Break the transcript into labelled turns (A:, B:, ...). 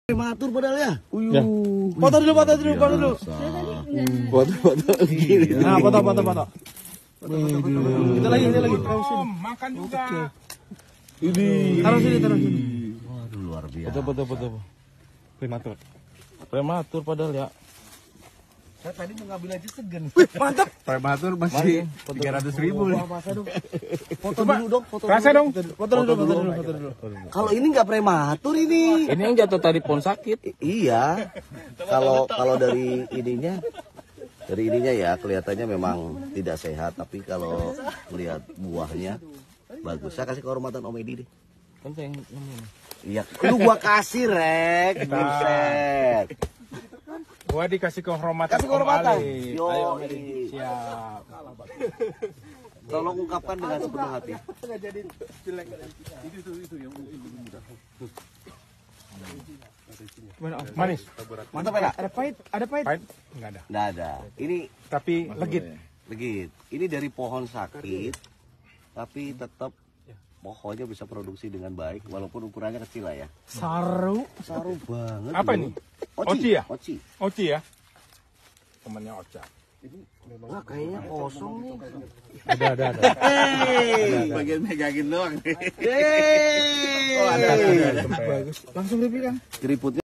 A: Prematur padahal ya.
B: Ya. Foto dulu.
A: Foto gini.
B: Nah, foto. Kita lagi. Makan juga. Ini. Taruh sini.
A: Waduh, luar biasa.
B: Foto. Prematur padahal ya.
A: Saya tadi mau ngambil aja segan.
B: Mantap.
C: Prematur masih 300.000 nih.
A: Foto dulu dong.
B: Rasa dong. Foto dulu.
A: Kalau ini nggak prematur ini.
B: Ini yang jatuh tadi pohon sakit.
A: Iya. Kalau dari ininya ya kelihatannya memang tidak sehat. Tapi kalau melihat buahnya bagus. Saya kasih kehormatan Om Edi deh.
B: Kan saya yang
A: Iya. Lu gua kasih Rek. Buset.
B: gua dikasih kehormatan.
A: Kasih kehormatan.
B: Om Ali.
A: Yo.
B: Ayo, Om Ali. Siap.
A: Tolong ungkapkan dengan sepenuh hati.
B: Manis.
A: Mantap ya?
B: Ada pahit? Pahit? Enggak ada.
A: Nggak ada. Ini
B: Tapi legit.
A: legit. Ini dari pohon sakit, tapi tetap pohonnya bisa produksi dengan baik, walaupun ukurannya kecil lah ya.
B: Saru.
A: Saru banget.
B: Apa
A: loh.
B: ini? Oci ya?
A: Oci.
B: Oci ya? Temannya Oca.
A: Wah, kayaknya kosong nih.
B: Ada.
A: Hey.
C: Bagian megangin doang nih.
A: Hey.
B: Oh, ada. Bagus. Langsung dibilang.
A: Keriputnya